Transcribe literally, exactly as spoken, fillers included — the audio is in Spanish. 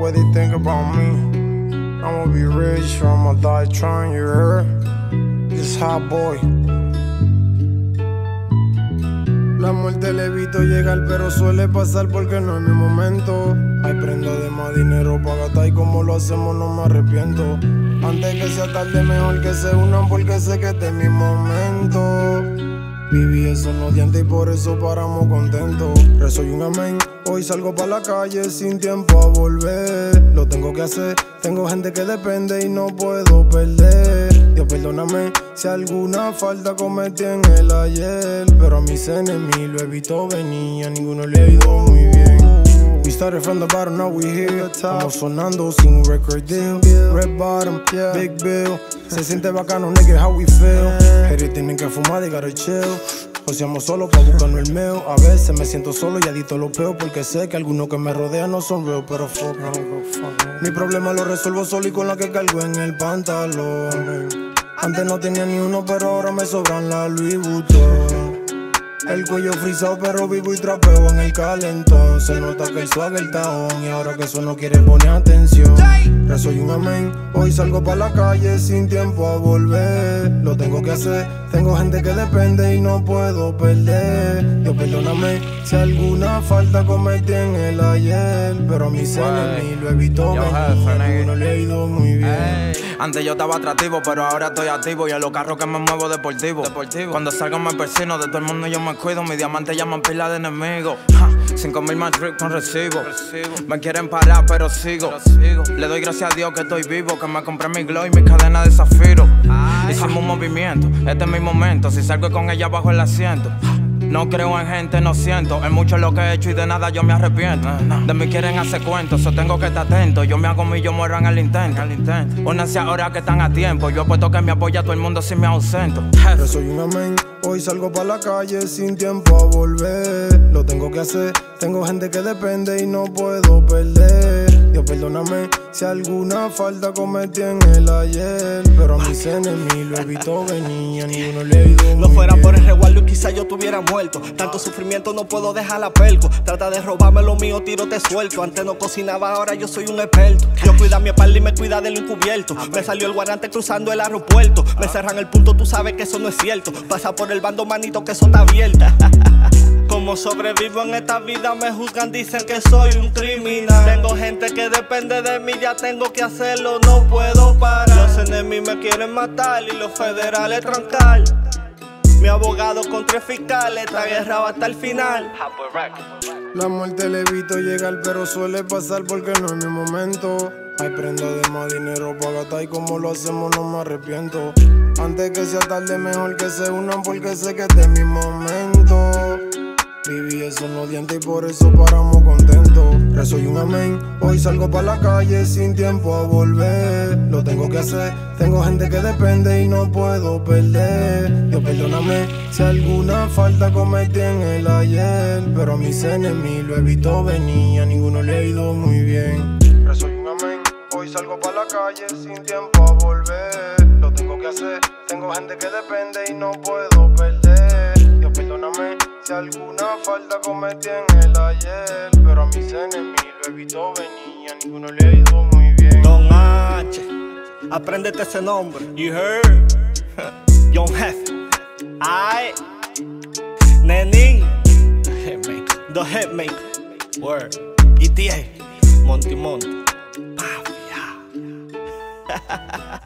way they think about me. I'ma be rich or I'ma die trying, you heard? This hot boy. La muerte le evito llegar, pero suele pasar porque no es mi momento. Ay, prendo de más dinero pa' gastar y como lo hacemos no me arrepiento. Antes que sea tarde mejor que se unan porque sé que este es mi momento. Viví eso en los dientes y por eso paramos contentos. Rezo y un amén, hoy salgo pa' la calle sin tiempo a volver. Lo tengo que hacer, tengo gente que depende y no puedo perder. Dios perdóname si alguna falta cometí en el ayer, pero a mis enemigos lo evito venir, a ninguno le ha ido muy bien. We started from the bottom, now we here. Estamos sonando sin record deal. Red bottom, big bill. Se siente bacano, nigga, how we feel. Haters tienen que fumar, they gotta chill. Joseamos solo pa' buscarnos el meo. A veces me siento solo y adicto lo peo, porque sé que algunos que me rodean no son real, pero fuck no. Mi problema lo resuelvo solo y con la que cargo en el pantalón. Antes no tenía ni uno, pero ahora me sobran la Louis Vuitton. El cuello frisado pero vivo y trapeo en el calentón. Se nota que el swag el taón y ahora que eso no quiere poner atención. Rezo y un amén, hoy salgo pa' la calle sin tiempo a volver. Lo tengo que hacer, tengo gente que depende y no puedo perder. Dios perdóname si alguna falta cometí en el ayer, pero a mis enemigos lo evito venir, no le ha ido muy bien. Ey. Antes yo estaba atractivo, pero ahora estoy activo y en los carros que me muevo deportivo. deportivo. Cuando salgo me persino, de todo el mundo yo me cuido. Mis diamantes llaman pila de enemigos. Ja, cinco mil más tricks con recibo. recibo. Me quieren parar, pero sigo. pero sigo. Le doy gracias a Dios que estoy vivo, que me compré mi glow y mi cadena de zafiro. Ay. Hicimos un movimiento, este es mi momento. Si salgo con ella bajo el asiento. No creo en gente, no siento. Es mucho lo que he hecho y de nada yo me arrepiento. De mí quieren hacer cuentos, yo tengo que estar atento. Yo me hago mi, yo muero en el intento. Únanse ahora que están a tiempo. Yo apuesto que me apoya todo el mundo si me ausento. Yo soy un amén, hoy salgo pa' la calle sin tiempo a volver. Lo tengo que hacer, tengo gente que depende y no puedo perder. Dios perdóname si alguna falta cometí en el ayer, pero a mis enemigos lo evito venir, a ninguno le he ido muy No fuera bien. por el resguardo y quizá yo tuviera muerto. Tanto sufrimiento no puedo dejar a perco. Trata de robarme lo mío, tiro te suelto. Antes no cocinaba, ahora yo soy un experto. Yo cuida mi espalda y me cuida de lo encubierto. Me salió el guarante cruzando el aeropuerto. Me cerran el punto, tú sabes que eso no es cierto. Pasa por el bando, manito, que eso está abierta. Como sobrevivo en esta vida me juzgan, dicen que soy un criminal. Tengo gente que depende de mí, ya tengo que hacerlo, no puedo parar. Los enemigos me quieren matar y los federales trancar. Mi abogado contra el fiscal, esta guerra va hasta el final. La muerte le evito llegar, pero suele pasar porque no es mi momento. Ay, prendo de más dinero pa' gastar y como lo hacemos no me arrepiento. Antes que sea tarde mejor que se unan porque sé que este es mi momento. Viví eso en los dientes y por eso paramos contentos. Rezo y un amén, hoy salgo pa' la calle sin tiempo a volver. Lo tengo que hacer, tengo gente que depende y no puedo perder. Dios perdóname si alguna falta cometí en el ayer, pero a mis enemigos lo evito venir, a ninguno le ha ido muy bien. Rezo y un amén, hoy salgo pa' la calle sin tiempo a volver. Lo tengo que hacer, tengo gente que depende y no puedo perder. Dios perdóname si alguna falta cometí en el ayer, pero a mis enemigos lo evito venir, a ninguno le ha ido muy bien. Don H, apréndete ese nombre. You heard? Young Jefe. I Nenin, The Hitmaker. The Hitmaker. Word. E T A. Monty Monty. Mafia.